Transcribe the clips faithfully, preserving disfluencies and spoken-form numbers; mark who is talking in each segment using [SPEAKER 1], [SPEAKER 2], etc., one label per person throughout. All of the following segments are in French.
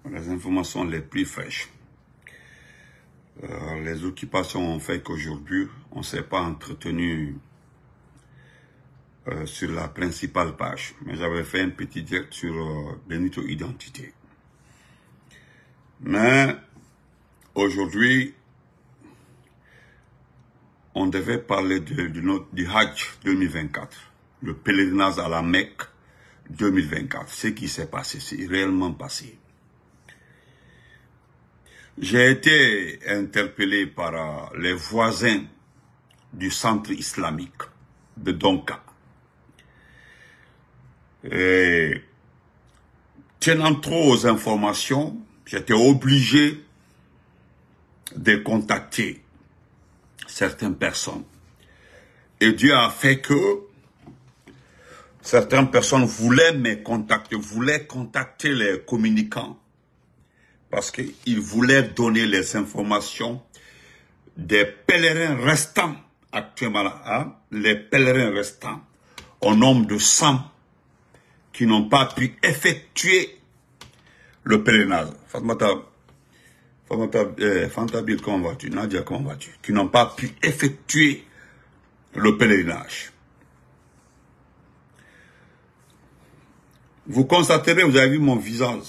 [SPEAKER 1] les informations les plus fraîches. Euh, les occupations ont fait qu'aujourd'hui, on ne s'est pas entretenu euh, sur la principale page. Mais j'avais fait un petit direct sur euh, Benito Identité. Mais aujourd'hui, on devait parler de, de notre, du Hajj deux mille vingt-quatre, le pèlerinage à la Mecque deux mille vingt-quatre. Ce qui s'est passé, c'est réellement passé. J'ai été interpellé par euh, les voisins du centre islamique de Donka. Et tenant trop aux informations, j'étais obligé de contacter certaines personnes. Et Dieu a fait que certaines personnes voulaient me contacter, voulaient contacter les communicants parce qu'ils voulaient donner les informations des pèlerins restants actuellement là, hein, les pèlerins restants au nombre de cent qui n'ont pas pu effectuer le pèlerinage. Fatmata, Fatmata, eh, Fantabil, comment vas-tu? Nadia, comment vas-tu? Qui n'ont pas pu effectuer le pèlerinage. Vous constaterez, vous avez vu mon visage.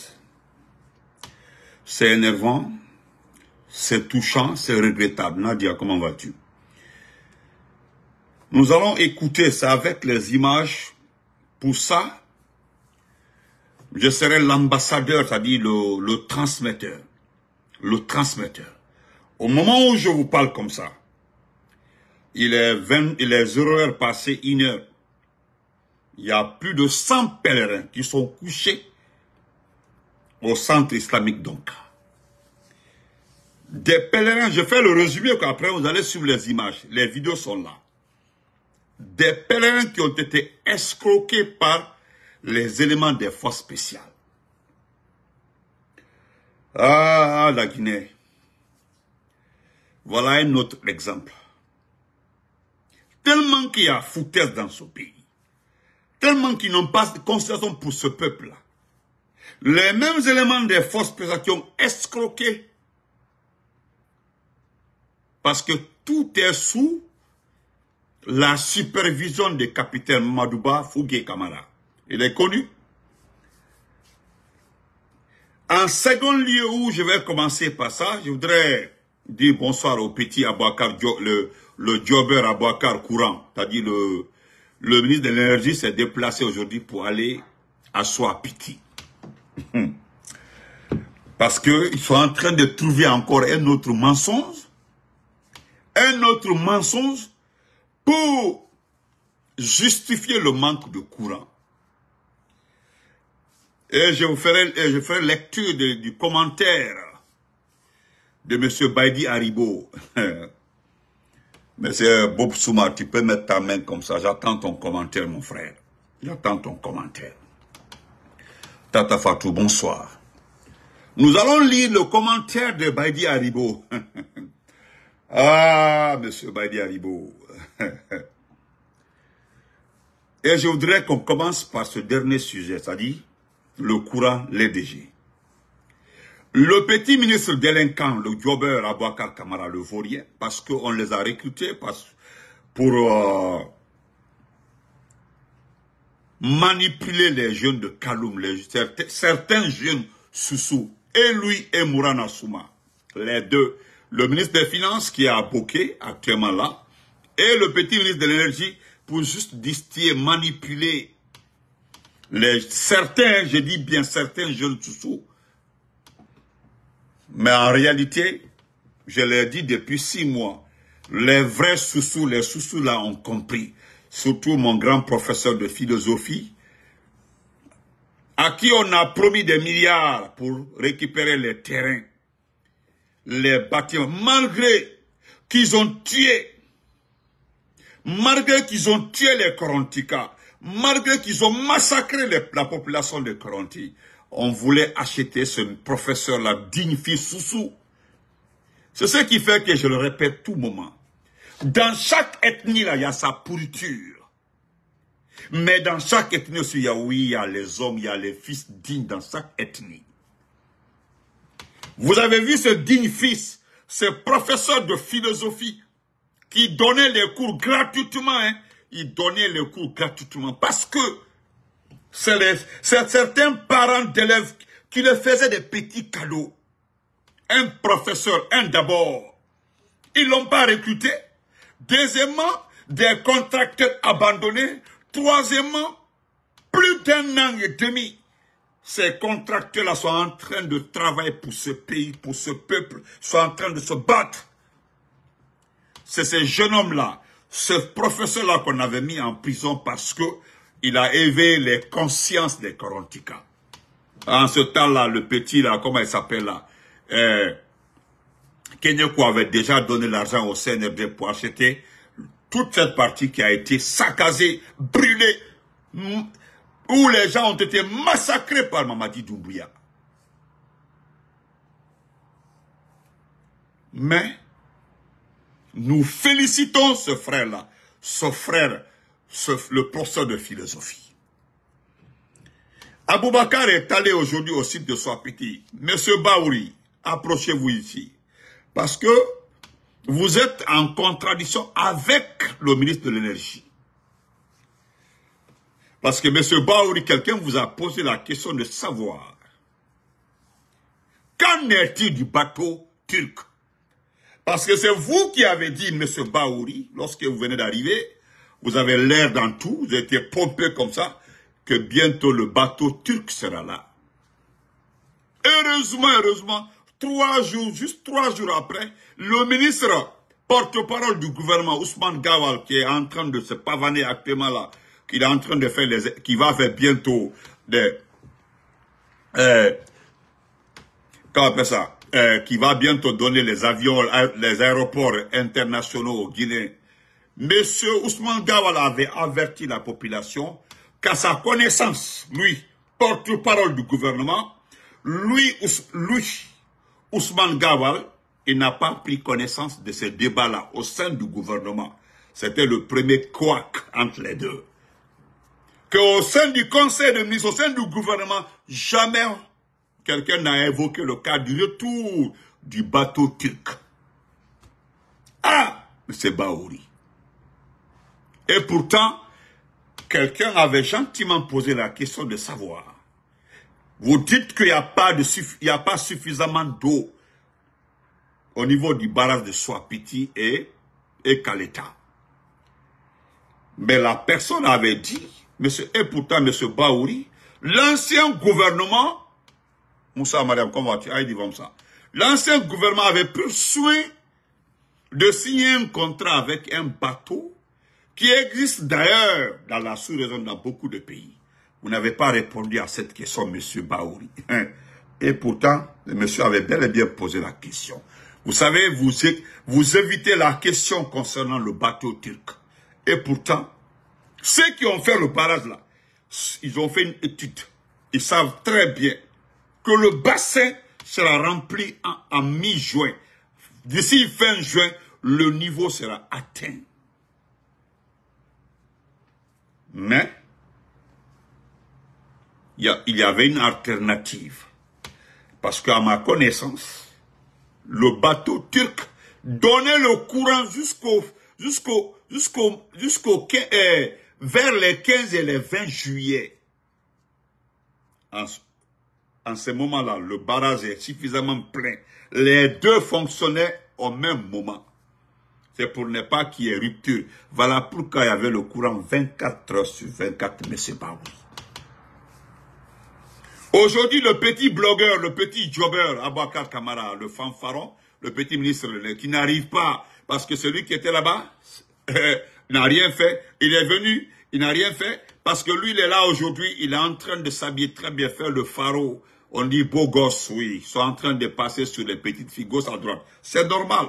[SPEAKER 1] C'est énervant, c'est touchant, c'est regrettable. Nadia, comment vas-tu? Nous allons écouter ça avec les images. Pour ça, je serai l'ambassadeur, c'est-à-dire le, le transmetteur. Le transmetteur. Au moment où je vous parle comme ça, il est vingt, il est zéro heure passée, une heure. Il y a plus de cent pèlerins qui sont couchés au centre islamique donc. Des pèlerins, je fais le résumé, qu'après vous allez suivre les images. Les vidéos sont là. Des pèlerins qui ont été escroqués par les éléments des forces spéciales. Ah, la Guinée. Voilà un autre exemple. Tellement qu'il y a foutaise dans ce pays. Tellement qu'ils n'ont pas de considération pour ce peuple-là. Les mêmes éléments des forces spéciales qui ont escroqué. Parce que tout est sous la supervision du capitaine Madouba Fougué Kamara. Il est connu. En second lieu où je vais commencer par ça, je voudrais dire bonsoir au petit Abouakar, le, le jobber Abouakar Courant. C'est-à-dire le, le ministre de l'énergie s'est déplacé aujourd'hui pour aller à Soapiti. Parce qu'ils sont en train de trouver encore un autre mensonge. Un autre mensonge pour justifier le manque de courant. Et je vous ferai, je ferai lecture de, du commentaire de M. Baidi Haribo. Monsieur Bob Souma, tu peux mettre ta main comme ça. J'attends ton commentaire, mon frère. J'attends ton commentaire. Tata Fatou, bonsoir. Nous allons lire le commentaire de Baidi Haribo. Ah, monsieur Baidi Haribo. Et je voudrais qu'on commence par ce dernier sujet, c'est-à-dire le courant, les D G. Le petit ministre délinquant, le jobber Abouakar Kamara, le vaurien, parce qu'on les a recrutés pour euh, manipuler les jeunes de Kaloum, les, certains, certains jeunes Soussou, et lui et Mourana Souma, les deux. Le ministre des Finances qui est à Bokeh, actuellement là, et le petit ministre de l'Énergie pour juste distiller, manipuler les, certains, je dis bien certains jeunes Soussou. Mais en réalité, je l'ai dit depuis six mois, les vrais Soussou, les Soussou là ont compris. Surtout mon grand professeur de philosophie, à qui on a promis des milliards pour récupérer les terrains, les bâtiments, malgré qu'ils ont tué, malgré qu'ils ont tué les Korontika, malgré qu'ils ont massacré les, la population de Koronti, on voulait acheter ce professeur-là, dignifié Soussou. C'est ce qui fait que je le répète tout moment. Dans chaque ethnie, là, il y a sa pourriture. Mais dans chaque ethnie aussi, il y a, oui, il y a les hommes, il y a les fils dignes dans chaque ethnie. Vous avez vu ce digne fils, ce professeur de philosophie, qui donnait les cours gratuitement, hein. Il donnait les cours gratuitement parce que c'est certains parents d'élèves qui leur faisaient des petits cadeaux. Un professeur, un d'abord, ils ne l'ont pas recruté. Deuxièmement, des contracteurs abandonnés. Troisièmement, plus d'un an et demi, ces contracteurs-là sont en train de travailler pour ce pays, pour ce peuple, sont en train de se battre. C'est ce jeune homme-là, ce professeur-là qu'on avait mis en prison parce que il a éveillé les consciences des Korontika. En ce temps-là, le petit, là, comment il s'appelle là, euh, Kenyeko avait déjà donné l'argent au C N R D pour acheter toute cette partie qui a été saccagée, brûlée, où les gens ont été massacrés par Mamadi Doumbouya. Mais, nous félicitons ce frère-là, ce frère, ce, le professeur de philosophie. Aboubakar est allé aujourd'hui au site de Swapiti. Monsieur Baouri, approchez-vous ici. Parce que vous êtes en contradiction avec le ministre de l'Énergie. Parce que M. Baouri, quelqu'un vous a posé la question de savoir. Qu'en est-il du bateau turc? Parce que c'est vous qui avez dit, M. Baouri, lorsque vous venez d'arriver, vous avez l'air dans tout, vous avez été pompé comme ça, que bientôt le bateau turc sera là. Heureusement, heureusement, trois jours, juste trois jours après, le ministre porte-parole du gouvernement, Ousmane Gawal, qui est en train de se pavaner actuellement là, qui est en train de faire les, qui va faire bientôt des, euh, comment on appelle ça, euh, qui va bientôt donner les avions, les aéroports internationaux au Guinée. Monsieur Ousmane Gawal avait averti la population qu'à sa connaissance, lui, porte-parole du gouvernement, lui, lui, Ousmane Gawal, il n'a pas pris connaissance de ces débats-là au sein du gouvernement. C'était le premier couac entre les deux. Qu'au sein du conseil de ministres, au sein du gouvernement, jamais quelqu'un n'a évoqué le cas du retour du bateau turc. Ah, M. Baouri. Et pourtant, quelqu'un avait gentiment posé la question de savoir. Vous dites qu'il n'y a pas de, il n'y a pas suffisamment d'eau au niveau du barrage de Swapiti et, et Kaleta. Mais la personne avait dit, monsieur, et pourtant, M. Baouri, l'ancien gouvernement, Moussa Mariam, comment vas-tu? Ah, il dit comme ça. L'ancien gouvernement avait pris soin de signer un contrat avec un bateau qui existe d'ailleurs dans la sous-région dans beaucoup de pays. Vous n'avez pas répondu à cette question, M. Baouri. Et pourtant, le monsieur avait bel et bien posé la question. Vous savez, vous, vous évitez la question concernant le bateau turc. Et pourtant, ceux qui ont fait le barrage là, ils ont fait une étude. Ils savent très bien que le bassin sera rempli en, en mi-juin. D'ici fin juin, le niveau sera atteint. Mais, il y, a, il y avait une alternative. Parce qu'à ma connaissance, le bateau turc donnait le courant jusqu'au, jusqu'au, jusqu'au, jusqu'au, euh, vers les quinze et les vingt juillet. En, en ce moment-là, le barrage est suffisamment plein. Les deux fonctionnaient au même moment. C'est pour ne pas qu'il y ait rupture. Voilà pourquoi il y avait le courant vingt-quatre heures sur vingt-quatre, M. Baouri. Aujourd'hui, le petit blogueur, le petit jobber, Aboubakar Kamara, le fanfaron, le petit ministre, qui n'arrive pas, parce que celui qui était là-bas euh, n'a rien fait. Il est venu, il n'a rien fait, parce que lui, il est là aujourd'hui, il est en train de s'habiller très bien, faire le pharaon. On dit beau gosse, oui. Ils sont en train de passer sur les petites filles gauche à droite. C'est normal.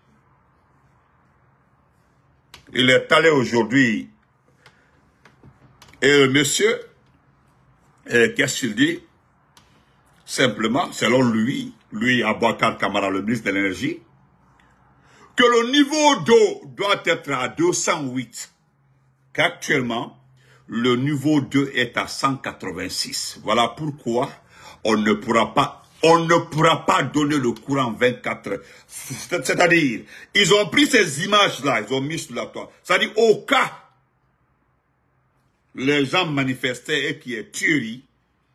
[SPEAKER 1] Il est allé aujourd'hui. Et le monsieur, qu'est-ce qu'il dit? Simplement, selon lui, lui, Aboubakar Kamara, le ministre de l'Énergie, que le niveau d'eau doit être à deux cent huit. Qu'actuellement, le niveau d'eau est à cent quatre-vingt-six. Voilà pourquoi on ne pourra pas, on ne pourra pas donner le courant vingt-quatre heures. C'est-à-dire, ils ont pris ces images-là, ils ont mis sur la toile. C'est-à-dire, au cas, les gens manifestaient et qu'il y ait tuerie,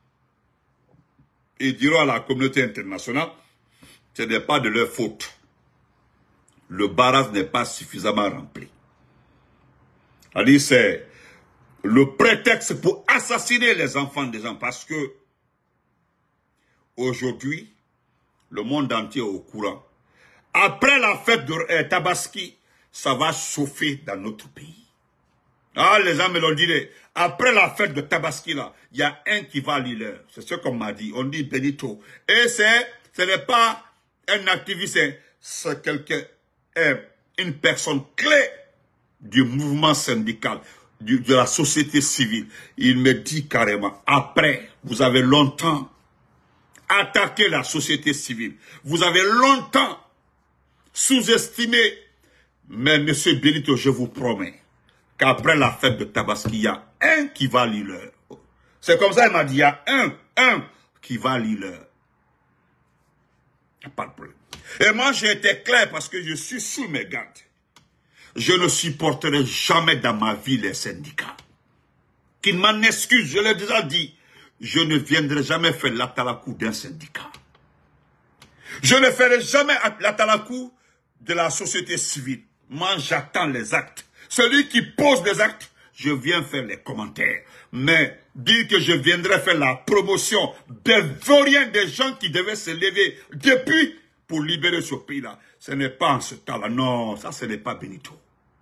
[SPEAKER 1] ils diront à la communauté internationale, ce n'est pas de leur faute. Le barrage n'est pas suffisamment rempli. C'est-à-dire, c'est le prétexte pour assassiner les enfants des gens, parce que aujourd'hui, le monde entier est au courant. Après la fête de euh, Tabaski, ça va chauffer dans notre pays. Ah, les gens me l'ont dit. Après la fête de Tabaski, là, il y a un qui va à l'heure. C'est ce qu'on m'a dit. On dit Benito. Et c'est, ce n'est pas un activiste, c'est quelqu'un, une personne clé du mouvement syndical, du, de la société civile. Il me dit carrément, après, vous avez longtemps attaqué la société civile. Vous avez longtemps sous-estimé. Mais monsieur Benito, je vous promets qu'après la fête de Tabaski, il y a un qui va à l'heure. C'est comme ça, il m'a dit, il y a un, un qui va à l'heure. Il n'y a pas de problème. Et moi, j'ai été clair parce que je suis sous mes gardes. Je ne supporterai jamais dans ma vie les syndicats. Qu'ils m'en excusent, je l'ai déjà dit. Je ne viendrai jamais faire l'atalakou d'un syndicat. Je ne ferai jamais l'atalakou de la société civile. Moi, j'attends les actes. Celui qui pose des actes, je viens faire les commentaires. Mais dire que je viendrai faire la promotion des vauriens, des gens qui devaient se lever depuis pour libérer ce pays-là, ce n'est pas en ce temps-là. Non, ça, ce n'est pas Benito.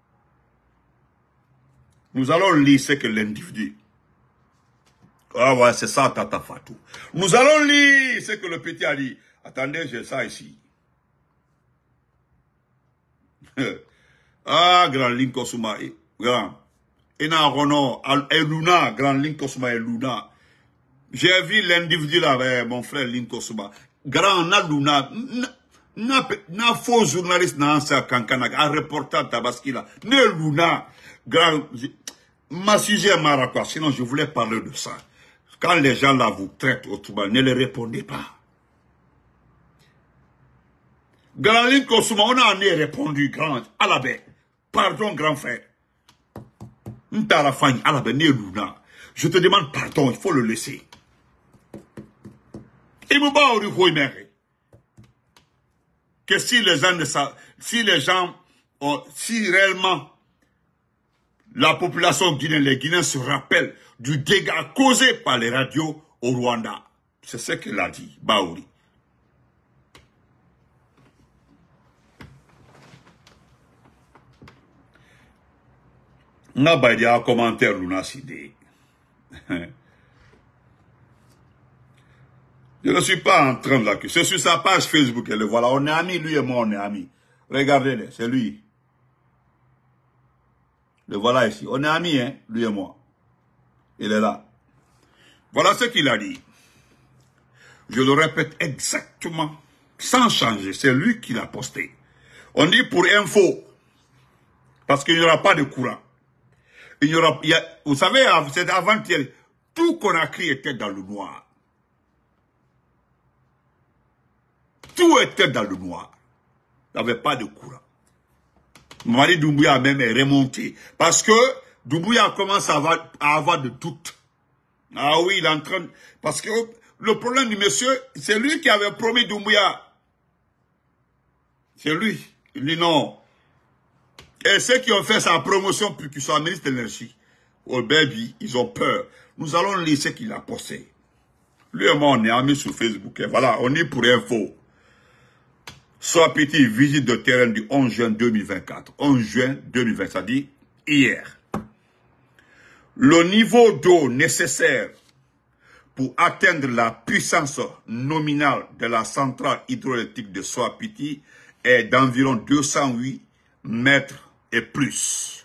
[SPEAKER 1] Nous allons lire ce que l'individu. Ah ouais, c'est ça, Tata Fatou. Nous allons lire ce que le petit a dit. Attendez, j'ai ça ici. Ah, grand Linko Souma, grand. Ina Rono, Eluna, grand Linko Souma, Eluna. J'ai vu l'individu là, mon frère Linko Souma. Grand, na Luna, na, na faux journaliste, na ansa kankanak, un reporter Tabaski là. Ne Luna, grand, ma sujet mara quoi, sinon je voulais parler de ça. Quand les gens là vous traitent autrement, ne les répondez pas. Grand Linko Souma, on a répondu, grand, à la baie. Pardon, grand frère. Je te demande pardon, il faut le laisser. Que si les gens ne savent, si les gens, ont, si réellement la population guinéenne, les Guinéens se rappellent du dégât causé par les radios au Rwanda. C'est ce qu'il a dit, Baouri. N'a pas dit un commentaire, Luna Sidé. Je ne suis pas en train de l'accuser. C'est sur sa page Facebook. Et le voilà. On est amis, lui et moi, on est amis. Regardez-le, c'est lui. Le voilà ici. On est amis, hein, lui et moi. Il est là. Voilà ce qu'il a dit. Je le répète exactement, sans changer. C'est lui qui l'a posté. On dit pour info, parce qu'il n'y aura pas de courant. Il y aura, il y a, vous savez, c'est avant-hier, tout Conakry était dans le noir. Tout était dans le noir. Il n'y avait pas de courant. Mamadi Doumbouya même est remonté. Parce que Doumbouya commence à avoir, à avoir de doutes. Ah oui, il est en train de... Parce que le problème du monsieur, c'est lui qui avait promis Doumbouya. C'est lui. Il dit non. Et ceux qui ont fait sa promotion pour qu'il soit ministre de l'énergie, oh baby, ils ont peur. Nous allons lire ce qu'il a posté. Lui et moi, on est amis sur Facebook. Et voilà, on est pour info. Soit petit visite de terrain du onze juin deux mille vingt-quatre. onze juin deux mille vingt, ça dit hier. Le niveau d'eau nécessaire pour atteindre la puissance nominale de la centrale hydroélectrique de Soapiti est d'environ deux cent huit mètres et plus.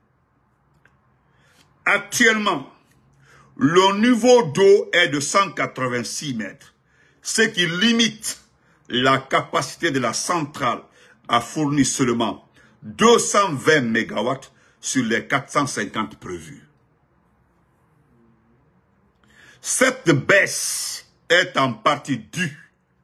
[SPEAKER 1] Actuellement, le niveau d'eau est de cent quatre-vingt-six mètres, ce qui limite la capacité de la centrale à fournir seulement deux cent vingt mégawatts sur les quatre cent cinquante prévus. Cette baisse est en partie due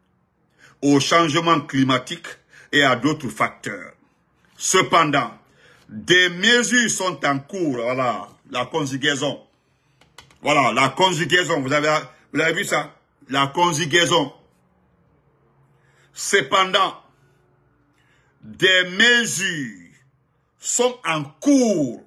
[SPEAKER 1] au changement climatique et à d'autres facteurs. Cependant, des mesures sont en cours. Voilà, la conjugaison. Voilà, la conjugaison. Vous avez, vous avez vu ça? La conjugaison. Cependant, des mesures sont en cours.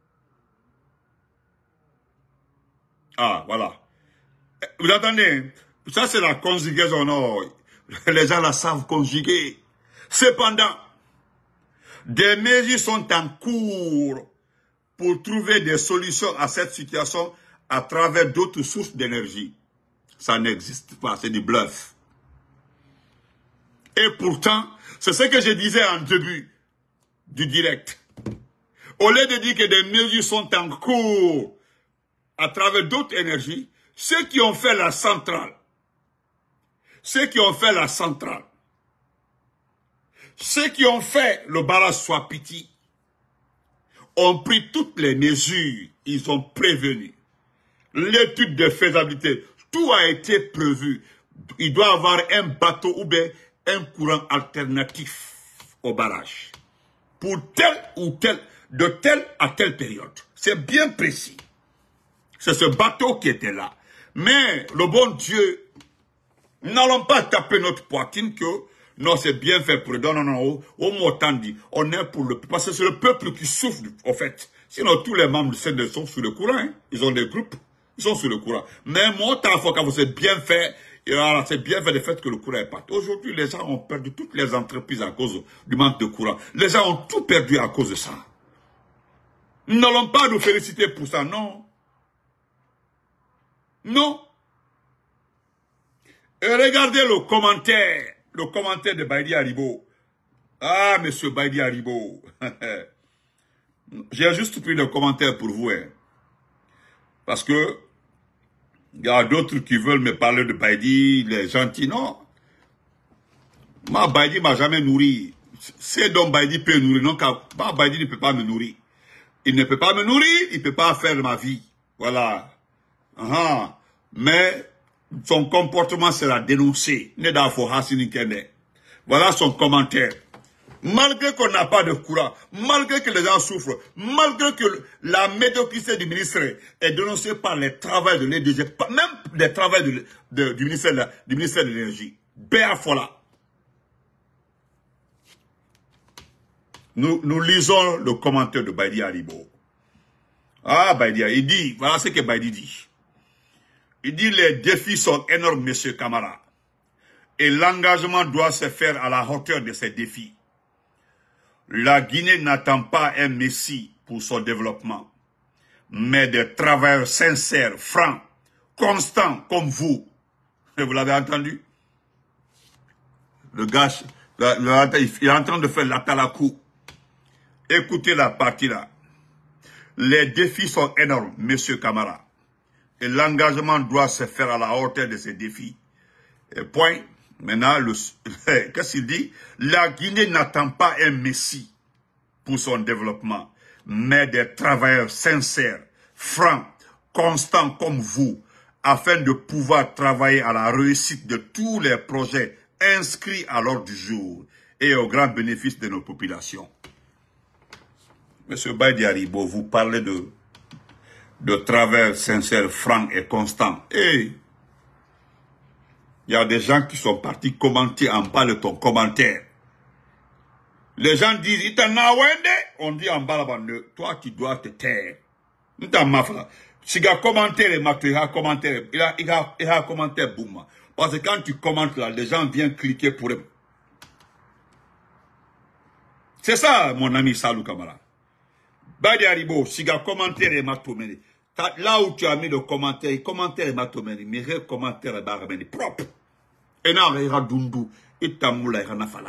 [SPEAKER 1] Ah, voilà. Vous entendez? Ça, c'est la conjugaison. Non, les gens la savent conjuguer. Cependant, des mesures sont en cours pour trouver des solutions à cette situation à travers d'autres sources d'énergie. Ça n'existe pas, c'est du bluff. Et pourtant, c'est ce que je disais en début du direct. Au lieu de dire que des mesures sont en cours à travers d'autres énergies, ceux qui ont fait la centrale, ceux qui ont fait la centrale, ceux qui ont fait le barrage Swapiti ont pris toutes les mesures, ils ont prévenu. L'étude de faisabilité, tout a été prévu. Il doit y avoir un bateau ou bien un courant alternatif au barrage. Pour telle ou telle, de telle à telle période. C'est bien précis. C'est ce bateau qui était là. Mais le bon Dieu, n'allons pas taper notre poitrine que non, c'est bien fait pour eux. Non, non, non, au moins autant dit, on est pour le peuple. Parce que c'est le peuple qui souffre, en fait. Sinon, tous les membres du C N D sont sur le courant. Hein. Ils ont des groupes, ils sont sur le courant. Mais moi, tant fois quand vous êtes bien fait, c'est bien fait le fait que le courant est parti. Aujourd'hui, les gens ont perdu toutes les entreprises à cause du manque de courant. Les gens ont tout perdu à cause de ça. Nous n'allons pas nous féliciter pour ça, non. Non. Et regardez le commentaire. Le commentaire de Baïdi Haribo. Ah, monsieur Baïdi Haribo. J'ai juste pris le commentaire pour vous. Hein. Parce que il y a d'autres qui veulent me parler de Baïdi, les gentils. Non. Moi, Baïdi m'a jamais nourri. C'est donc Baïdi peut nourrir. Non, car Baïdi ne peut pas me nourrir. Il ne peut pas me nourrir, il ne peut pas faire ma vie. Voilà. Uh-huh. Mais son comportement sera dénoncé. Voilà son commentaire. Malgré qu'on n'a pas de courant, malgré que les gens souffrent, malgré que la médiocrité du ministre est dénoncée par les travailleurs de l'E D G, même les travailleurs de, de, du ministère du ministère de l'Énergie. Béa Fola. Nous, nous lisons le commentaire de Baïdi Haribo. Ah, Baïdi, il dit, voilà ce que Baïdi dit. Il dit les défis sont énormes, monsieur Camara. Et l'engagement doit se faire à la hauteur de ces défis. La Guinée n'attend pas un messie pour son développement, mais des travailleurs sincères, francs, constants comme vous. Et vous l'avez entendu? Le gars, le, le, il est en train de faire l'appel à coup. Écoutez la partie là. Les défis sont énormes, monsieur Camara. Et l'engagement doit se faire à la hauteur de ces défis. Et point. Maintenant, qu'est-ce qu'il dit? La Guinée n'attend pas un messie pour son développement, mais des travailleurs sincères, francs, constants comme vous, afin de pouvoir travailler à la réussite de tous les projets inscrits à l'ordre du jour et au grand bénéfice de nos populations. Monsieur Baïdi Haribo, vous parlez de de travail sincère, franc et constant. Et il y a des gens qui sont partis commenter en bas de ton commentaire. Les gens disent, on dit en bas là-bas, toi tu dois te taire. Si tu as commenté, il a commenté, il a, il a, il a commenté, boum. Parce que quand tu commentes là, les gens viennent cliquer pour eux. C'est ça, mon ami Salou Kamara. Baïdi Haribo, si tu as commenté, il m'a tout mené. Là où tu as mis le commentaire, le commentaire m'a tout mené, mais le commentaire est propre. Et là, il y a Dundu, et Tamoula, il y a Nafala.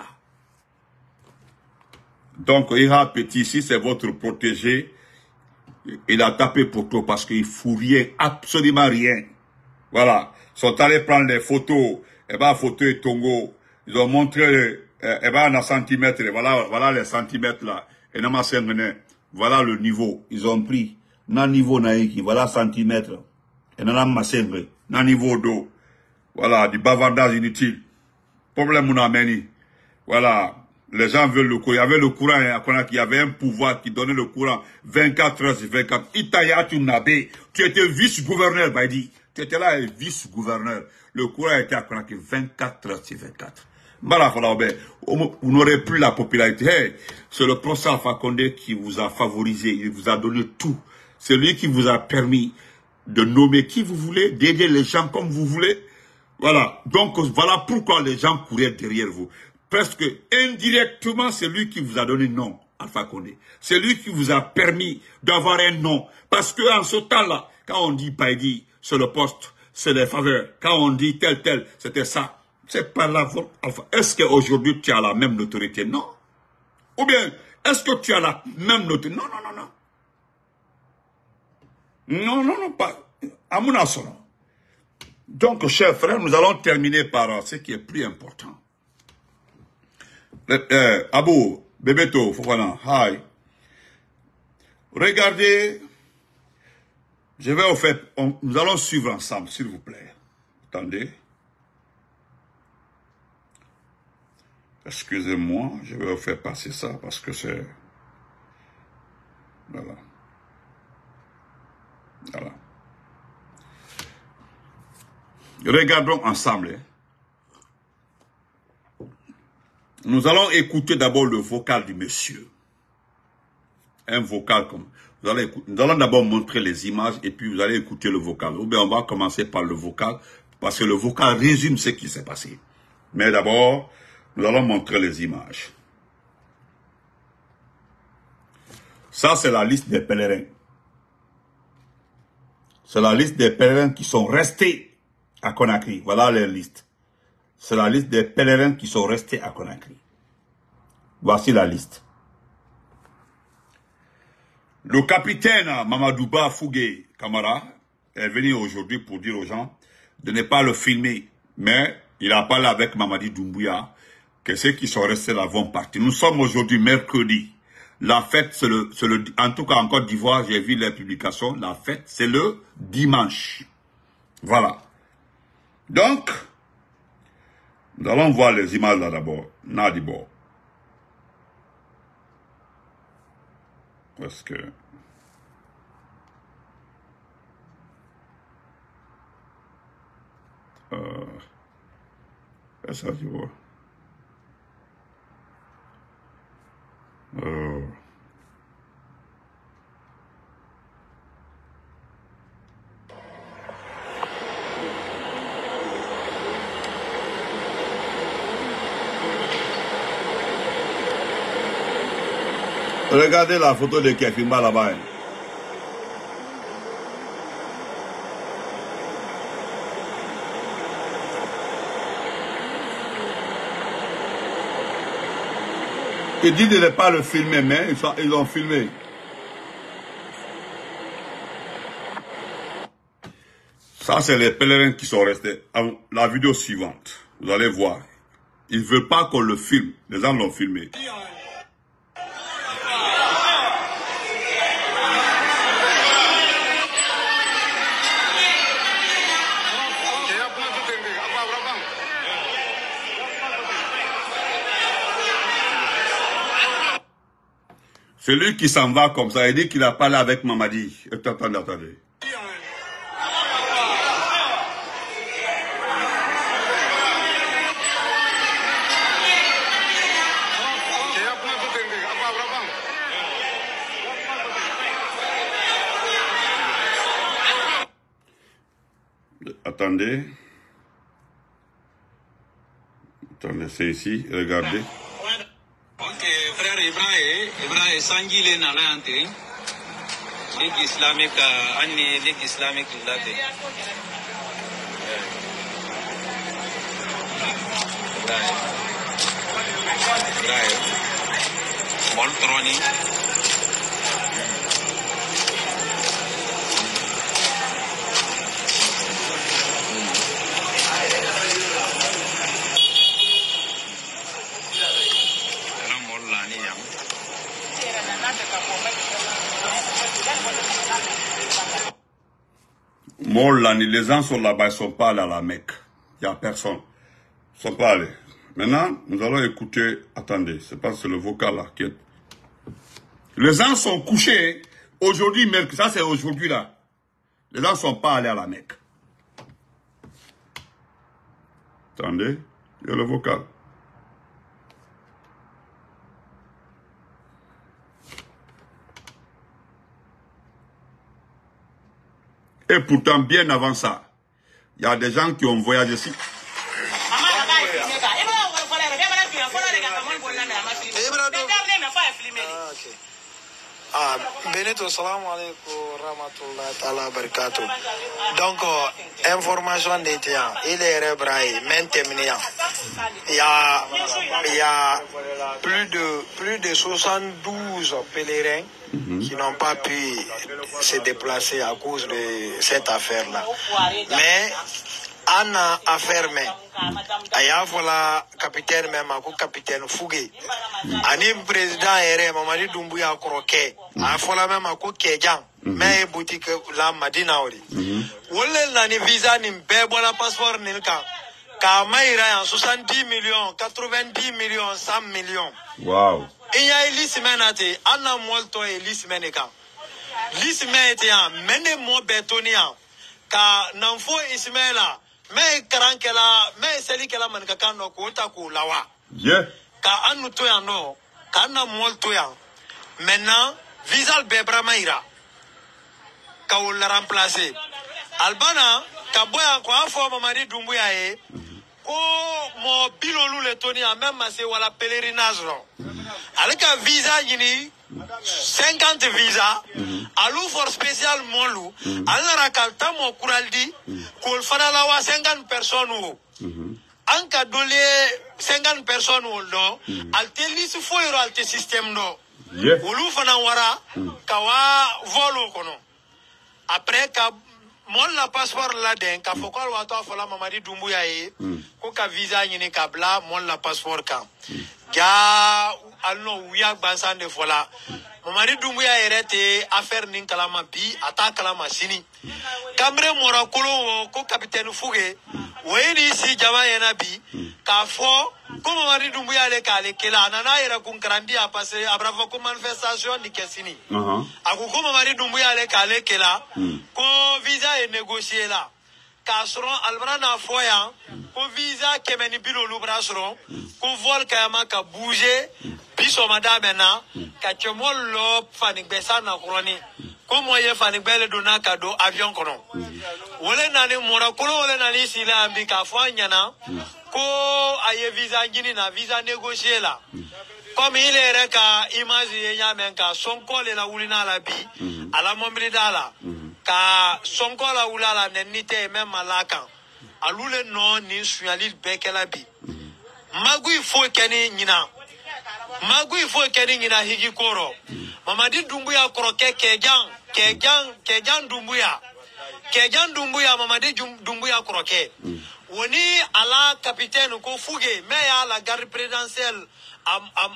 [SPEAKER 1] Donc, Ira Petit, si c'est votre protégé, il a tapé pour toi parce qu'il ne fout rien, absolument rien. Voilà. Ils sont allés prendre les photos, et bien, photo et Tongo. Ils ont montré, et bien, en centimètres, voilà, voilà les centimètres là. Et non, voilà le niveau. Ils ont pris, dans le niveau naïki, voilà centimètres. Et non, dans le niveau d'eau. Voilà, du bavardage inutile. Problème mon ameni. Voilà. Les gens veulent le courant. Il y avait le courant à Conakry. Il y avait un pouvoir qui donnait le courant vingt-quatre heures sur vingt-quatre. Itayatu Nabe. Tu étais vice-gouverneur, Baidi. Tu étais là, vice-gouverneur. Le courant était à Conakry vingt-quatre heures sur vingt-quatre. Vous n'aurez plus la popularité. Hey, c'est le professeur Alpha Condé qui vous a favorisé. Il vous a donné tout. C'est lui qui vous a permis de nommer qui vous voulez, d'aider les gens comme vous voulez. Voilà. Donc, voilà pourquoi les gens couraient derrière vous. Presque indirectement, c'est lui qui vous a donné nom, Alpha Condé. C'est lui qui vous a permis d'avoir un nom. Parce que en ce temps-là, quand on dit Paidi, c'est le poste, c'est les faveurs. Quand on dit tel, tel, c'était ça. C'est pas la faute. Est-ce qu'aujourd'hui tu as la même notoriété? Non. Ou bien, est-ce que tu as la même notoriété? Non, non, non, non. Non, non, non, pas. À mon avis, non. Donc, chers frères, nous allons terminer par ce qui est plus important. Euh, Abou, Bebeto, Fofana, hi. Regardez, je vais vous faire, on, nous allons suivre ensemble, s'il vous plaît. Attendez. Excusez-moi, je vais vous faire passer ça parce que c'est... Voilà. Voilà. Regardons ensemble. Nous allons écouter d'abord le vocal du monsieur. Un vocal comme... Nous allons, nous allons d'abord montrer les images et puis vous allez écouter le vocal. Ou bien on va commencer par le vocal parce que le vocal résume ce qui s'est passé. Mais d'abord... Nous allons montrer les images. Ça, c'est la liste des pèlerins. C'est la liste des pèlerins qui sont restés à Conakry. Voilà les listes. C'est la liste des pèlerins qui sont restés à Conakry. Voici la liste. Le capitaine Mamadouba Fougué Kamara est venu aujourd'hui pour dire aux gens de ne pas le filmer. Mais il a parlé avec Mamadi Doumbouya que ceux qui sont restés là vont partir. Nous sommes aujourd'hui mercredi. La fête, c'est le, c'est le, en tout cas en Côte d'Ivoire, j'ai vu les publications, la fête, c'est le dimanche. Voilà. Donc, nous allons voir les images là d'abord. Nadibo. Parce que... Euh... Ça, tu vois. Euh... Regardez la photo de Kefimba là-bas. Il dit de ne pas le filmer, mais ils, sont, ils ont filmé. Ça, c'est les pèlerins qui sont restés. La vidéo suivante, vous allez voir. Ils ne veulent pas qu'on le filme. Les gens l'ont filmé. Celui qui s'en va comme ça, il dit qu'il a parlé avec Mamadi. Attendez, attendez. Attendez. Attendez, c'est ici, regardez.
[SPEAKER 2] Frère Ibrahim, Ibrahim Sangile Nalante, Ligue islamique, Annie Ligue islamique là. Ibrahim, Ibrahim, Moltroni.
[SPEAKER 1] Molani, les gens sont là-bas, ils ne sont pas allés à la Mecque. Il n'y a personne. Ils ne sont pas allés. Maintenant, nous allons écouter. Attendez, c'est pas c'est le vocal là qui est. Les gens sont couchés. Aujourd'hui, mais ça c'est aujourd'hui là. Les gens ne sont pas allés à la Mecque. Attendez, il y a le vocal. Et pourtant, bien avant ça, il y a des gens qui ont voyagé ici.
[SPEAKER 3] Ah, Benito, salam alaikum, rahmatullah, ta'ala, barakatuh. Donc, euh, information d'été, il est rebraillé, maintenant, il y a, il y a plus de, plus de soixante-douze pèlerins mm-hmm. qui n'ont pas pu se déplacer à cause de cette affaire-là. Mais, on a affaire, mais, il y a voilà, capitaine même, capitaine Fougué. Ani président ere Mamadi Doumbouya Kroke a fola même ko Kejan mais boutique la Madina ori wolle nani visa ni bebo la passeport ni ka ka maira en soixante-dix millions quatre-vingt-dix millions cent millions
[SPEAKER 1] wow
[SPEAKER 3] il y a elise menate ana molto elise meneka lise menete ya mende mo betonia ka nanfo ismaila mais karankela mais seli kala man ka kano ko ta ko lawa
[SPEAKER 1] yeah
[SPEAKER 3] ka anu to ya no ka na mol to ya maintenant visa bebra maira ka o la remplacer albana ka boya ko afo Mamadi Doumbouya e ko mo bilolu le toni a même c'est wala pèlerinage no alika visa yini cinquante visa alu for spécial molu alara ka tamo kuraldi ko fana la wa cinquante personnes anka dole cinquante personnes woldo alte lisi foiro alte système no
[SPEAKER 1] yeah
[SPEAKER 3] wolu fana wara kawa volo kono après ka mon la passeport la den ka fokol wa to fola Mamadi Doumbouya e ko ka visa nyini ka bla mon la passeport ka ja alno wiya bansande fola Mamadi Doumbouya erete affaire nin kalama bi ata kalama sini kamre mora kolo ko capitaine Fougué wayni si jama yana bi ka fo ko Mamadi Doumbouya le kale kela nana era kun grandi a passer abrava ko manifestation ni kesini
[SPEAKER 1] uh -huh.
[SPEAKER 3] aku ko Mamadi Doumbouya le kale kela ko visa e négocier là ka soron albrana foya ko visa kemeni bilo lubra soron ko vol kayama ka bouger biso madame na ka chemol lo fanik besana kroni ko moye fanik bele dona kado avion kono wole nani mora kolo wole nani sila ambi ka fo nyana ko aye visa ngini na visa négocier là comme il est ka image ya men ka sonko le la wulina la bi ala momri dala ka sonko la wulala nenite même malaka alule no ni suali bekela bi magu ifo keni nyina magu ifo keni nyina higi koro Mamadi Doumbouya kroke kejan kejan kejan Doumbouya kejan Doumbouya Mamadi Doumbouya kroke woni ala capitaine ko Fougué mais ya la garde présidentielle am am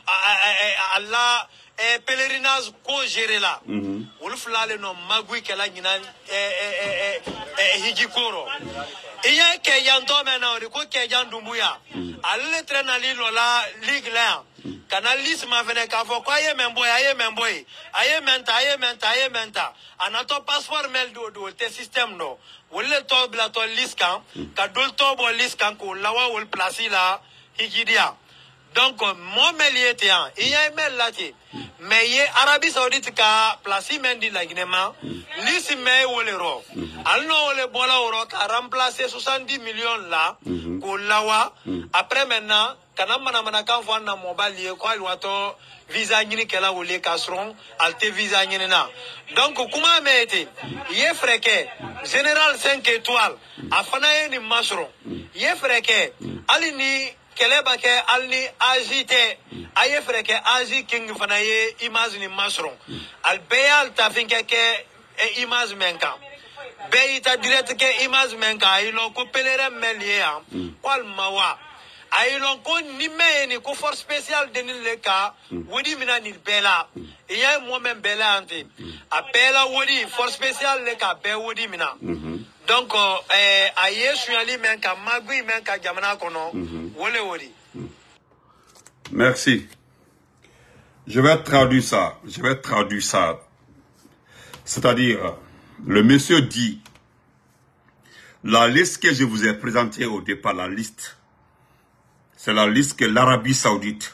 [SPEAKER 3] ala e pèlerinage ko gérer là wol flale no magui kala nyina e e e higi koro iya ke yanto mena ko kejan Doumbouya alle trenali lola ligue là kanalis ma vene ka fo ko aye memboy aye memboy aye menta aye menta aye menta anato passeport mel do do te système no wolle to bla to liskan ka dol to bo liskan ko lawa wol place la higidia donc mo meliete an iya mel lati mais ye Arabie Saoudite ka place mendi la ginema lisi me wole ro alno wole bola ro ka remplacer soixante-dix millions là ko lawa après maintenant kana mana mana kan fo na mobile ko al wato visa nyini kala wole kasron alte visa nyini na donc kuma mete ye freke général cinq étoiles afana ni masron ye freke alini keleba ke alni agite aye freke agi king fana ye image ni masron al bayal tafinke ke e image menka beita direct ke image menka ilo ko pelere melia kwal mawa ayilon ko nimme ni ko force spéciale de le ka wodi mina ni bela iya mo men bela ante a bela wodi force spéciale le ka be wodi mina donc euh aye suali men ka magui men ka jamana kono wole wodi
[SPEAKER 1] Merci. Je vais traduire ça. Je vais traduire ça. C'est-à-dire, le monsieur dit, la liste que je vous ai présentée au départ, la liste, c'est la liste que l'Arabie Saoudite,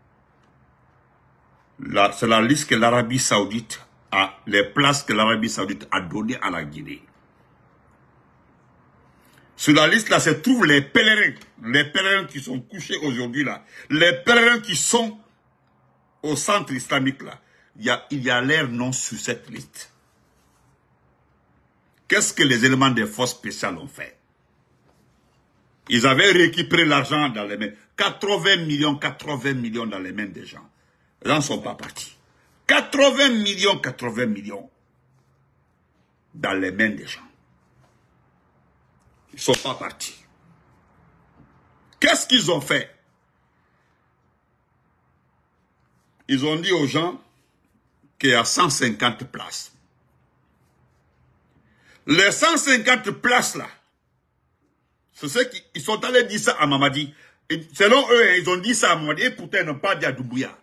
[SPEAKER 1] c'est la liste que l'Arabie Saoudite a, les places que l'Arabie Saoudite a données à la Guinée. Sur la liste là se trouvent les pèlerins, les pèlerins qui sont couchés aujourd'hui là, les pèlerins qui sont au centre islamique là. Il y a, il y a leur nom sur cette liste. Qu'est-ce que les éléments des forces spéciales ont fait? Ils avaient récupéré l'argent dans les mains. quatre-vingts millions, quatre-vingts millions dans les mains des gens. Les gens ne sont pas partis. quatre-vingts millions, quatre-vingts millions dans les mains des gens. Ils ne sont pas partis. Qu'est-ce qu'ils ont fait? Ils ont dit aux gens qu'il y a cent cinquante places. Les cent cinquante places là, c'est ceux qui ils sont allés dire ça à Mamadi. Et selon eux, ils ont dit ça à Mamadi et pourtant ils n'ont pas dit à Doumbouya.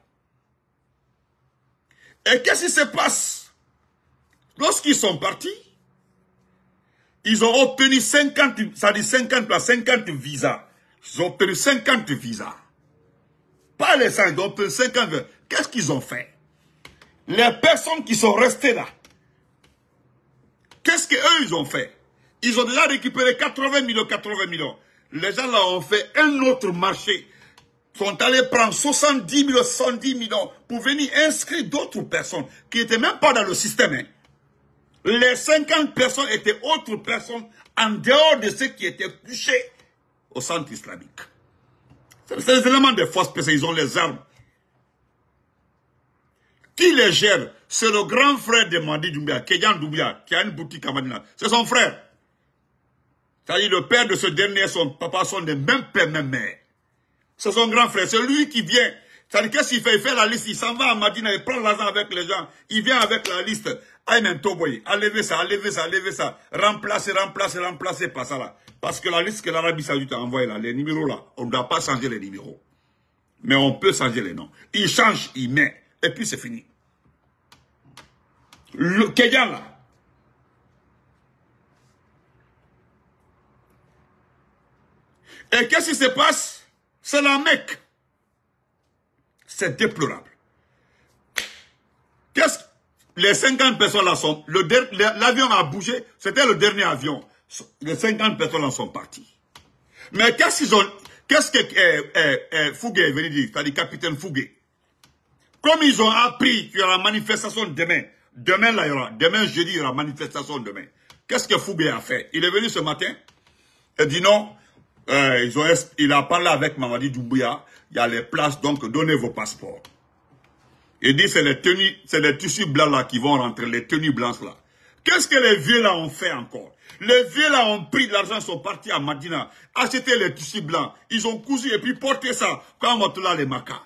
[SPEAKER 1] Et qu'est-ce qui se passe? Lorsqu'ils sont partis, ils ont obtenu cinquante, ça dit cinquante places, cinquante visas. Ils ont obtenu cinquante visas. Pas les cent, ils ont obtenu cinquante. Qu'est-ce qu'ils ont fait? Les personnes qui sont restées là, qu'est-ce qu'eux, ils ont fait? Ils ont déjà récupéré quatre-vingts millions, quatre-vingts millions. Les gens là ont fait un autre marché. Ils sont allés prendre soixante-dix millions, soixante-dix millions pour venir inscrire d'autres personnes qui n'étaient même pas dans le système. Hein. Les cinquante personnes étaient autres personnes en dehors de ceux qui étaient touchés au centre islamique. C'est les éléments des forces spéciales, ils ont les armes. Qui les gère? C'est le grand frère de Madi Doumbouya, Kédian Doumbouya, qui a une boutique à Madina. C'est son frère. C'est-à-dire le père de ce dernier, son papa sont des mêmes pères, mêmes mères. C'est son grand frère. C'est lui qui vient. C'est-à-dire qu'est-ce qu'il fait? Il fait la liste. Il s'en va à Madina, il prend l'argent avec les gens. Il vient avec la liste. Aïmen Toboy, enlevez ça, enlevez ça, enlevez ça. Remplacez, remplacez, remplacez par ça là. Parce que la liste que l'Arabie Saoudite a envoyée là, les numéros là, on ne doit pas changer les numéros. Mais on peut changer les noms. Il change, il met. Et puis c'est fini. Le Kédian là. Et qu'est-ce qui se passe? C'est la Mecque. C'est déplorable. Qu'est-ce que les cinquante personnes là sont... L'avion a bougé. C'était le dernier avion. Les cinquante personnes là sont parties. Mais qu'est-ce qu'ils ont... Qu'est-ce que euh, euh, euh, Fougué est venu dire? C'est-à-dire capitaine Fougué. Comme ils ont appris qu'il y aura manifestation demain. Demain là, il y aura... Demain, jeudi, il y aura manifestation demain. Qu'est-ce que Fougué a fait? Il est venu ce matin. Il dit non... Euh, ils ont, il a parlé avec Mamadi Doumbouya. Il y a les places, donc donnez vos passeports. Il dit c'est les tenues, c'est les tissus blancs là qui vont rentrer, les tenues blanches là. Qu'est-ce que les vieux là ont fait encore? Les vieux là ont pris de l'argent, sont partis à Madina, acheté les tissus blancs. Ils ont cousu et puis porté ça comme là les macas.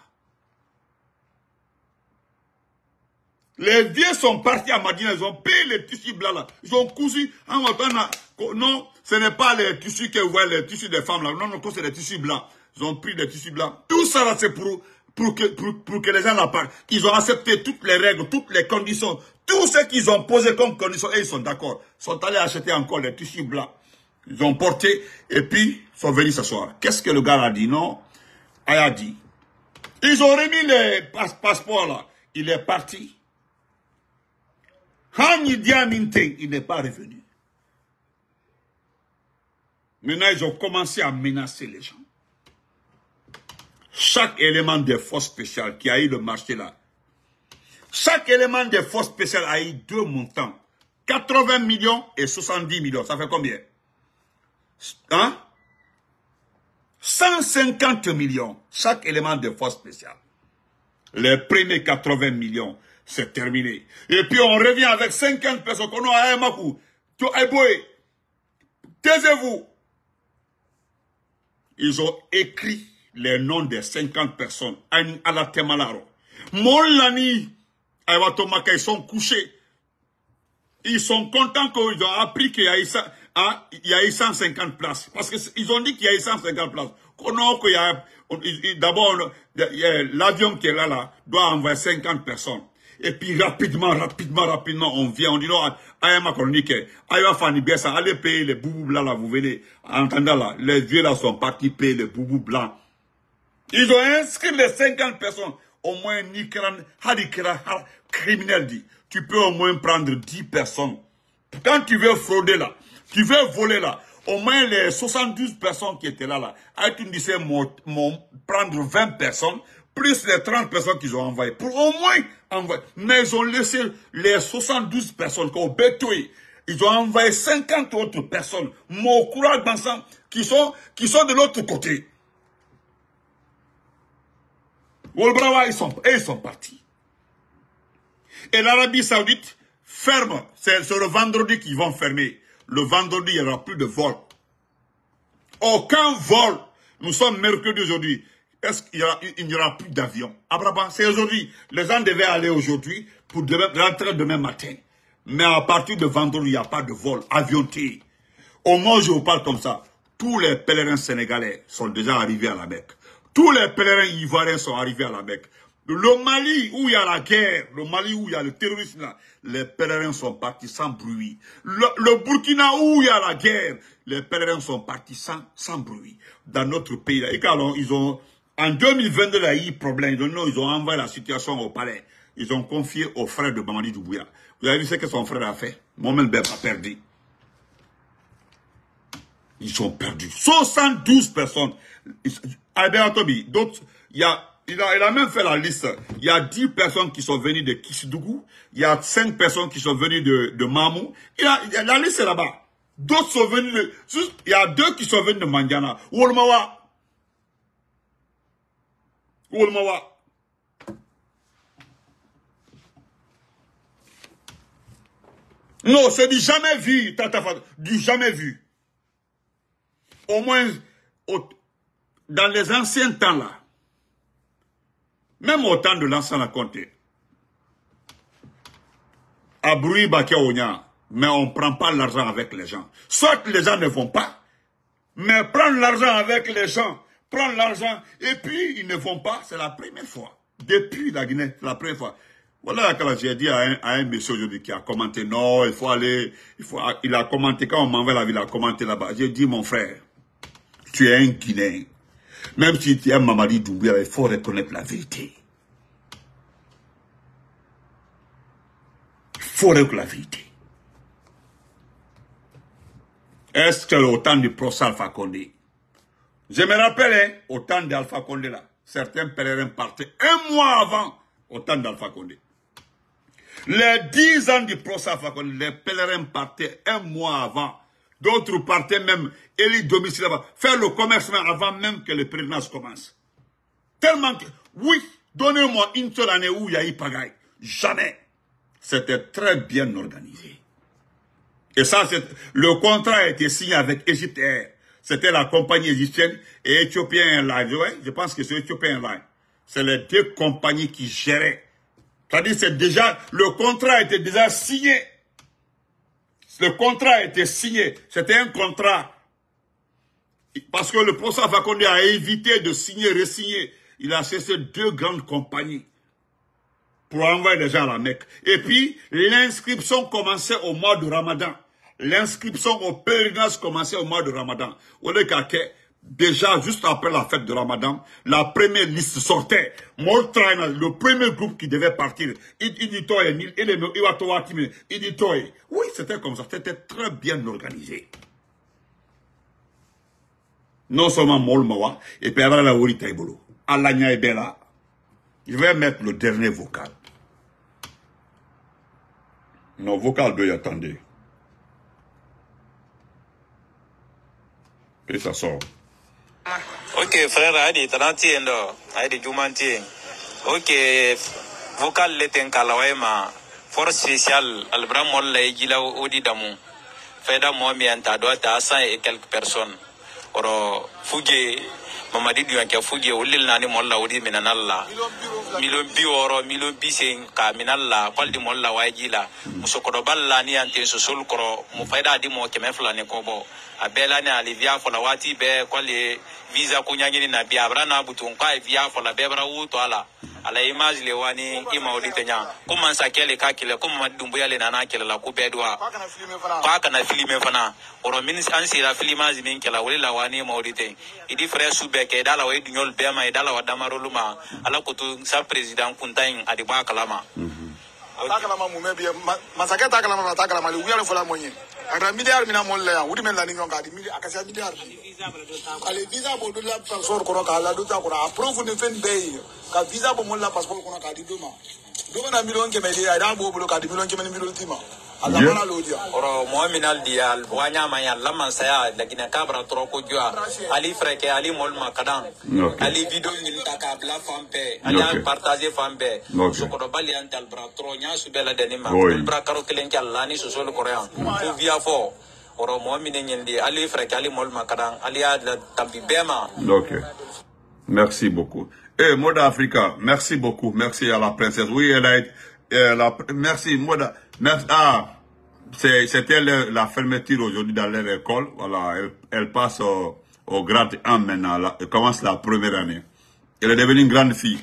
[SPEAKER 1] Les vieux sont partis à Madina, ils ont payé les tissus blancs là. Ils ont cousu. Non, ce n'est pas les tissus que vous voyez, les tissus des femmes là. Non, non, c'est les tissus blancs. Ils ont pris des tissus blancs. Tout ça là, c'est pour, pour, que, pour, pour que les gens la parlent. Ils ont accepté toutes les règles, toutes les conditions. Tout ce qu'ils ont posé comme conditions, et ils sont d'accord. Ils sont allés acheter encore les tissus blancs. Ils ont porté et puis ils sont venus s'asseoir. Qu'est-ce que le gars a dit? Non, il a dit. Ils ont remis les passe passeports là. Il est parti. Il n'est pas revenu. Maintenant, ils ont commencé à menacer les gens. Chaque élément des forces spéciales qui a eu le marché là, chaque élément des forces spéciales a eu deux montants. quatre-vingts millions et soixante-dix millions. Ça fait combien? Hein? cent cinquante millions. Chaque élément des forces spéciales. Les premiers quatre-vingts millions. C'est terminé. Et puis on revient avec cinquante personnes. Taisez-vous. Ils ont écrit les noms des cinquante personnes à la Temalaro. Molani, ils sont couchés. Ils sont contents qu'ils ont appris qu'il y a eu, il y a eu cent cinquante places. Parce qu'ils ont dit qu'il y a eu cent cinquante places. Non, qu'il y a, d'abord, l'avion qui est là, là, doit envoyer cinquante personnes. Et puis, rapidement, rapidement, rapidement, on vient, on dit non, Aya Macronique, Aya Fanny Bessa, allez payer les boubous blancs, là, vous venez. En entendant là, les vieux là sont partis payer les boubous blancs. Ils ont inscrit les cinquante personnes. Au moins, Nikran, Hadikra, criminel dit. Tu peux au moins prendre dix personnes. Quand tu veux frauder là, tu veux voler là, au moins les soixante-douze personnes qui étaient là, là, avec une lycée, m'ont prendre vingt personnes, plus les trente personnes qu'ils ont envoyées, pour au moins envoyer. Mais ils ont laissé les soixante-douze personnes qui ont bétoué. Ils ont envoyé cinquante autres personnes, mon courage dansant, qui sont, qui sont de l'autre côté. Wolbrawa, ils sont, et ils sont partis. Et l'Arabie Saoudite ferme. C'est le vendredi qu'ils vont fermer. Le vendredi, il n'y aura plus de vol. Aucun vol. Nous sommes mercredi aujourd'hui. Est-ce qu'il n'y aura plus d'avion? Abraham, c'est aujourd'hui. Les gens devaient aller aujourd'hui pour demain, rentrer demain matin. Mais à partir de vendredi, il n'y a pas de vol avionté. Au moment où je vous parle comme ça, tous les pèlerins sénégalais sont déjà arrivés à la Mecque. Tous les pèlerins ivoiriens sont arrivés à la Mecque. Le Mali, où il y a la guerre, le Mali, où il y a le terrorisme, là, les pèlerins sont partis sans bruit. Le, le Burkina, où il y a la guerre, les pèlerins sont partis sans, sans bruit. Dans notre pays, là, et quand ils ont, en deux mille vingt-deux, là, il y a eu problème. Ils ont, ils ont envoyé la situation au palais. Ils ont confié au frère de Mamadi Doumbouya. Vous avez vu ce que son frère a fait? Mohamed Ben a perdu. Ils sont perdus. soixante-douze personnes. Albert Tobi, d'autres, il y a, Il a, il a même fait la liste. Il y a dix personnes qui sont venues de Kisdougou. Il y a cinq personnes qui sont venues de, de Mamou. Il a, il a, la liste est là-bas. D'autres sont venus de... Il y a deux qui sont venus de Mandiana. Wolmawa. Wolmawa. Non, c'est du jamais vu, Tata, du jamais vu. Au moins, au, dans les anciens temps là, même au temps de l'ancien la comté, à Broui Bakia Onya, mais on ne prend pas l'argent avec les gens. Soit les gens ne vont pas, mais prendre l'argent avec les gens, prendre l'argent, et puis ils ne vont pas, c'est la première fois. Depuis la Guinée, c'est la première fois. Voilà quand j'ai dit à un, à un monsieur aujourd'hui qui a commenté, non, il faut aller, il faut, il a commenté, quand on m'envoie la ville, il a commenté là-bas. J'ai dit, mon frère, tu es un Guinéen. Même si tu es un Mamadi Doumbouya, il faut reconnaître la vérité. Il faut reconnaître la vérité. Est-ce que au temps du procès Alpha Condé, je me rappelle, hein, au temps d'Alpha Condé là, certains pèlerins partaient un mois avant au temps d'Alpha Condé. Les dix ans du procès Alpha Condé, les pèlerins partaient un mois avant. D'autres partaient même, élire domicile là-bas, faire le commerce même avant même que le présidence commence. Tellement que, oui, donnez-moi une seule année où il y a eu pagaille. Jamais. C'était très bien organisé. Et ça, le contrat a été signé avec Egypt Air. C'était la compagnie égyptienne et Ethiopian Airlines. Ouais, je pense que c'est Ethiopian Airlines. C'est les deux compagnies qui géraient. C'est-à-dire, c'est déjà, le contrat était déjà signé. Le contrat a été signé. C'était un contrat. Parce que le procès Alpha Condé a évité de signer, re-signer. Il a cessé deux grandes compagnies pour envoyer des gens à la Mecque. Et puis, l'inscription commençait au mois de Ramadan. L'inscription au pèlerinage commençait au mois de Ramadan. Déjà, juste après la fête de Ramadan, la première liste sortait. Le premier groupe qui devait partir. Oui, c'était comme ça. C'était très bien organisé. Non seulement Molmawa, et puis après la Wori Taïbolo. Alanya et Bella. Je vais mettre le dernier vocal. Non, vocal deux, attendez. Et ça sort.
[SPEAKER 2] Ok, frère, Adi, Tanati, Adi Jumanti. Ok, vocal leten Kalawema, force spéciale, Albram Molla et Gila Odi Damou. Feda Momi Antadota, cent et quelques personnes. Oro Fugé, Mamadi du anke fugi ulil nani molla udi minanalla milon bi oro milon bi sen ka minalla kwaldi molla wajila musokoro balla ni ante so sol koro mu faida di mo keme fulani ko bo abela ni alivia fola wati be kwali visa kunyanyini na biabra na butun kwa via fola bebra wuto ala ala image le wani ima oditenya kuma sakele ka kile kuma dumbuya le nana kile la kubedwa kwa kana filime fana oro min ansira filima zimin kila wala wani ma odite idi frère sube ke dala wa dunyol bema dala wa damaroluma ala kutu sa president kuntain adiba kalama
[SPEAKER 4] atakala mu mebi masake atakala ma atakala ma lu yale fola monye ara milliard mina molle ya wudi men la ni nyonga di mili akasa milliard ale visa bo do la passeport ko ka la do ta ko approve ne fen bay ka visa bo molla passeport ko ka di doma do na million ke meli ada bo bo ka di million ke meli million tima alla mala lo dia
[SPEAKER 2] oro mu'minal dia wanya ma ya lamman saya lagina kabra tro ko jua ali freke ali mol makadan ali video ni ta ka bla fampe ali partager fampe so ko bali antal bra tro nya su bela denima bra karo kelen ki alla ni so so korean ko via fo oro mu'mine nyindi ali freke ali mol makadan ali ad tambi bema.
[SPEAKER 1] OK, merci beaucoup. Eh Moda Africa, merci beaucoup, merci à la princesse. Oui, elle a été euh, la, merci Moda. Merci, ah, c'était la fermeture aujourd'hui dans leur école. Voilà, elle, elle passe au, au grade un maintenant. La, elle commence la première année. Elle est devenue une grande fille.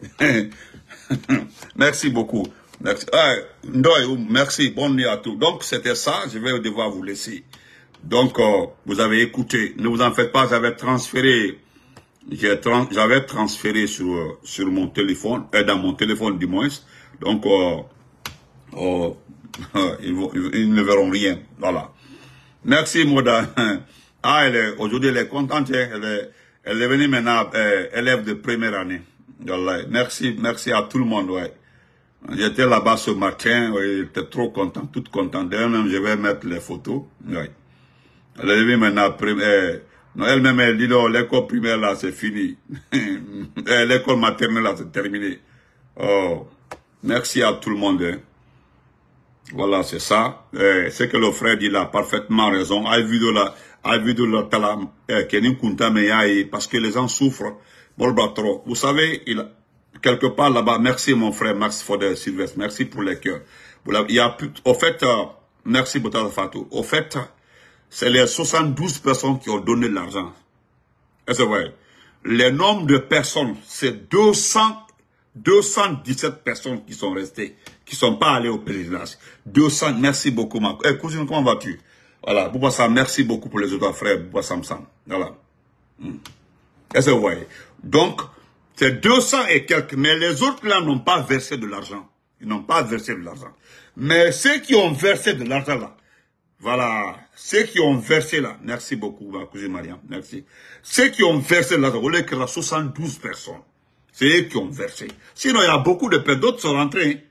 [SPEAKER 1] Merci beaucoup. Merci. Ah, merci. Bonne nuit à tous. Donc, c'était ça. Je vais devoir vous laisser. Donc, euh, vous avez écouté. Ne vous en faites pas. J'avais transféré. J'avais transféré sur, sur mon téléphone. Euh, dans mon téléphone, du moins. Donc, euh, euh, ils, vont, ils ne verront rien. Voilà. Merci, Moda. Ah, elle est, aujourd'hui, elle est contente. Elle est, elle est venue maintenant, euh, élève de première année. Voilà. Merci, merci à tout le monde. Ouais. J'étais là-bas ce matin. Ouais, j'étais trop content, toute contente. Elle-même, je vais mettre les photos. Ouais. Elle est venue maintenant, première. Non, elle-même, elle dit non, l'école primaire là, c'est fini. L'école maternelle là, c'est terminé. Oh, merci à tout le monde. Hein. Voilà, c'est ça. Eh, c'est que le frère dit là, parfaitement raison. A vu de la, a vu de la tala, kenin kunta meyaye, parce que les gens souffrent. Bolbatro. Vous savez, il, quelque part là-bas, merci mon frère Max Foder Sylvestre, merci pour les cœurs. Il y a plus, au fait, euh, merci Boutala Fatou. Au fait, c'est les soixante-douze personnes qui ont donné de l'argent. Et c'est vrai. Le nombre de personnes, c'est deux cents, deux cent dix-sept personnes qui sont restées, qui ne sont pas allées au pèlerinage. deux cents, merci beaucoup, ma eh, cousine, comment vas-tu? Voilà, Boubassa, merci beaucoup pour les autres frères, Boubassa Samsam. Voilà. Hmm. Est-ce que vous voyez? Donc, c'est deux cents et quelques, mais les autres là n'ont pas versé de l'argent. Ils n'ont pas versé de l'argent. Mais ceux qui ont versé de l'argent là, voilà, ceux qui ont versé là, merci beaucoup, ma cousine Mariam, merci. Ceux qui ont versé là, vous voyez qu'il y a soixante-douze personnes. C'est eux qui ont versé. Sinon, il y a beaucoup de personnes, d'autres sont rentrés.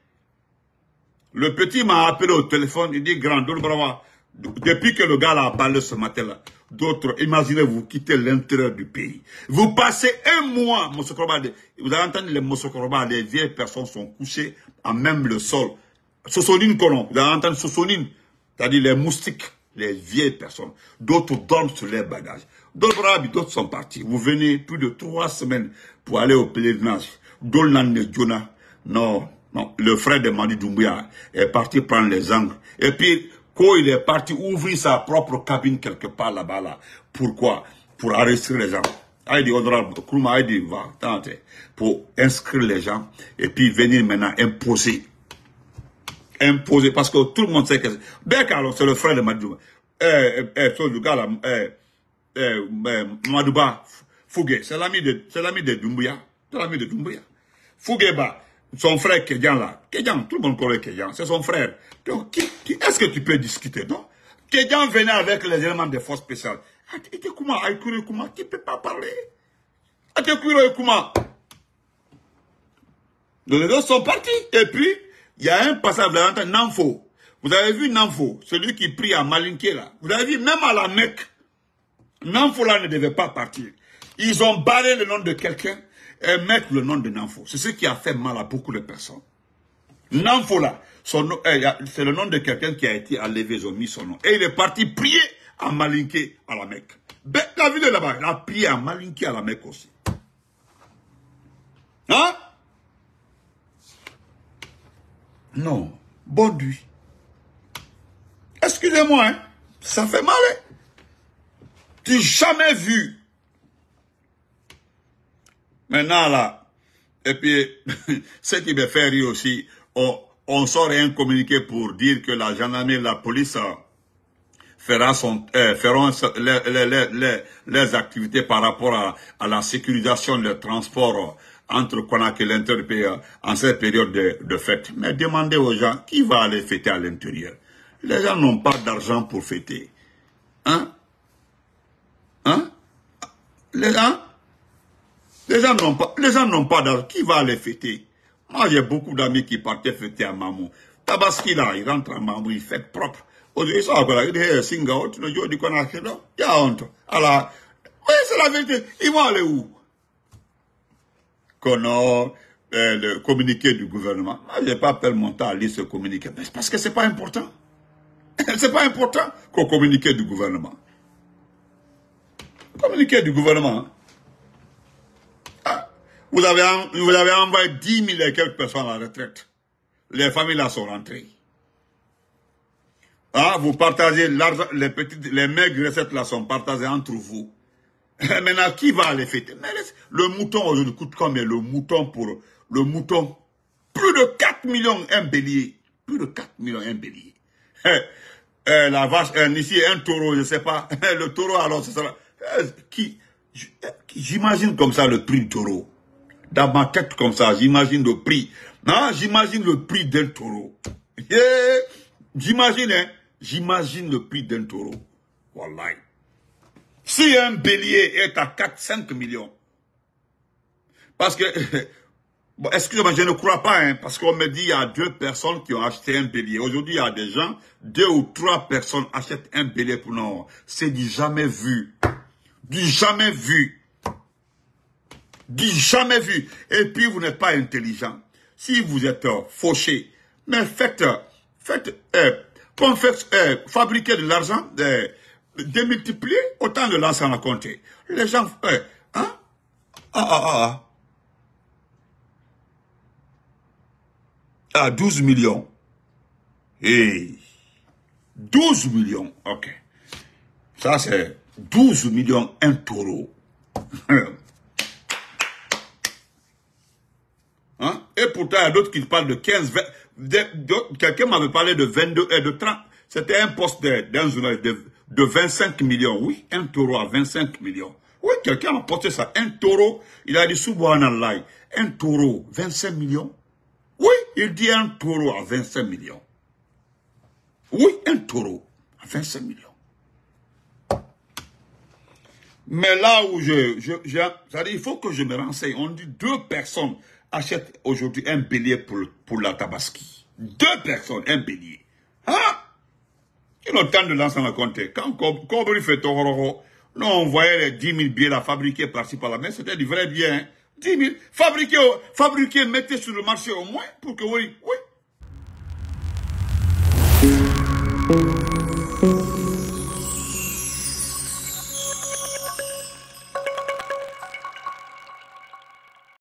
[SPEAKER 1] Le petit m'a appelé au téléphone, il dit, grand, brava, depuis que le gars là a parlé ce matin-là, d'autres, imaginez-vous quitter l'intérieur du pays. Vous passez un mois, Mosokoroba, vous avez entendu les Mosokoroba, les vieilles personnes sont couchées à même le sol. Sosonine colon, vous avez entendu Sosonine, c'est-à-dire les moustiques, les vieilles personnes. D'autres dorment sur les bagages. D'autres, d'autres sont partis. Vous venez plus de trois semaines pour aller au pèlerinage. Dolnan Jonah, non, non, le frère de Madi Doumbouya est parti prendre les angles. Et puis, quand il est parti ouvrir sa propre cabine quelque part là-bas, là. Pourquoi? Pour arrêter les gens. Aïdi, honorable, Kouma Aïdi, va, tenter, pour inscrire les gens, et puis venir maintenant imposer. Imposer, parce que tout le monde sait que c'est... Bekalo, c'est le frère de Madouba. Eh, eh, ce gars là, eh, eh, Madouba, Fougué, c'est l'ami de, c'est l'ami de Doumbouya. C'est l'ami de Doumbouya. Fouguéba, son frère Kédian là. Kédian, tout le monde connaît Kédian, c'est son frère. Donc, qui, qui, est-ce que tu peux discuter, non? Kédian venait avec les éléments des forces spéciales. Qui ne peut pas parler? Les deux sont partis. Et puis, il y a un passage, vous avez entendu, Namfo. Vous avez vu Namfo, celui qui prie à Malinké là. Vous avez vu, même à la Mecque, Namfo là ne devait pas partir. Ils ont barré le nom de quelqu'un et mettre le nom de Namfo. C'est ce qui a fait mal à beaucoup de personnes. Namfo là, c'est le nom de quelqu'un qui a été enlevé, ils ont mis son nom. Et il est parti prier à Malinké, à la Mecque. Ben, la ville là-bas, la prié à Malinki à la Mecque aussi. Hein? Non, bon nuit. Excusez-moi, hein? Ça fait mal, hein? Tu n'as jamais vu. Maintenant, là, et puis, ce qui me fait rire aussi, on, on sort un communiqué pour dire que la gendarmerie et la police fera son, euh, feront les, les, les, les, les activités par rapport à, à la sécurisation des transports entre Conakry et l'intérieur en cette période de, de fête. Mais demandez aux gens qui va aller fêter à l'intérieur. Les gens n'ont pas d'argent pour fêter. Hein? Hein? Les gens, les gens n'ont pas, les gens n'ont pas d'argent. Qui va aller fêter? Moi, j'ai beaucoup d'amis qui partaient fêter à Mamou. Tabaski, là, il rentre à Mamou, il fait propre. Ils sont encore là, ils disent, Singapour, tu ne dis qu'on a fait là. Il y a honte. Alors, oui, c'est la vérité. Ils vont aller où? Qu'on a euh, le communiqué du gouvernement. Moi, je n'ai pas peur mon temps à lire ce communiqué. Mais parce que ce n'est pas important. Ce n'est pas important qu'au communiqué du gouvernement. Communiqué du gouvernement. Ah, vous, avez, vous avez envoyé dix mille et quelques personnes à la retraite. Les familles là sont rentrées. Ah, vous partagez l'argent, les petites, les maigres recettes là sont partagées entre vous. Maintenant, qui va aller fêter? Mais le mouton aujourd'hui coûte combien? Le mouton pour le mouton, plus de quatre millions un bélier. Plus de quatre millions un bélier. Eh, eh, la vache, eh, ici un taureau, je ne sais pas. Le taureau alors, ce sera. Eh, qui? J'imagine comme ça le prix du taureau. Dans ma tête comme ça, j'imagine le prix. Non, j'imagine le prix d'un taureau. Yeah. J'imagine, hein. J'imagine le prix d'un taureau. Wallahi. Si un bélier est à quatre cinq millions, parce que, bon, excusez-moi, je ne crois pas, hein, parce qu'on me dit qu'il y a deux personnes qui ont acheté un bélier. Aujourd'hui, il y a des gens, deux ou trois personnes achètent un bélier pour nous. C'est du jamais vu. Du jamais vu. Du jamais vu. Et puis, vous n'êtes pas intelligent. Si vous êtes euh, fauché, mais faites, faites, euh, qu'on fait euh, fabriquer de l'argent, euh, démultiplier, autant de l'argent à compter. Les gens, euh, hein? Ah, ah, ah, ah. Ah, douze millions. Et douze millions, ok. Ça, c'est douze millions, un taureau. Hein? Et pourtant, il y a d'autres qui parlent de quinze, vingt. Quelqu'un m'avait parlé de vingt-deux et de trente. C'était un poste d'un journal de, de vingt-cinq millions. Oui, un taureau à vingt-cinq millions. Oui, quelqu'un a posté ça. Un taureau, il a dit subhanallah. Un taureau, vingt-cinq millions. Oui, il dit un taureau à vingt-cinq millions. Oui, un taureau à vingt-cinq millions. Mais là où je... je, je ça dit, il faut que je me renseigne. On dit deux personnes achètent aujourd'hui un bélier pour, pour la Tabaski. Deux personnes, un bélier. Hein? Ils ont tant de l'argent à compter. Quand Kobri fait Tororo, nous on voyait les dix mille billets là fabriqués par-ci par-là. Mais c'était du vrai bien. Hein? dix mille. Fabriqués, fabriqués, mettez sur le marché au moins pour que oui, oui.